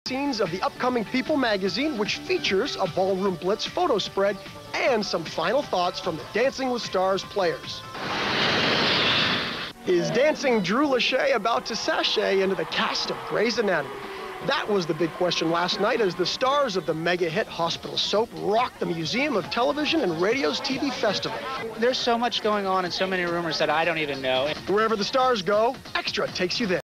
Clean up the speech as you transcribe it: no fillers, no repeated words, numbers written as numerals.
Scenes of the upcoming People magazine, which features a Ballroom Blitz photo spread and some final thoughts from the Dancing with Stars players. Is dancing Drew Lachey about to sashay into the cast of Grey's Anatomy? That was the big question last night as the stars of the mega hit Hospital Soap rocked the Museum of Television and Radio's TV Festival. There's so much going on and so many rumors that I don't even know. Wherever the stars go, Extra takes you there.